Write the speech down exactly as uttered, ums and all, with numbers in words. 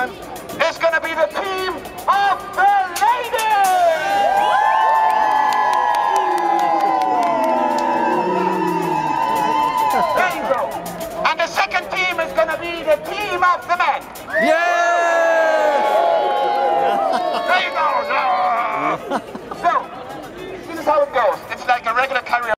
time is going to be the team of the ladies! There you go. And the second team is going to be the team of the men. Yeah! There you go. So, this is how it goes. It's like a regular karaoke.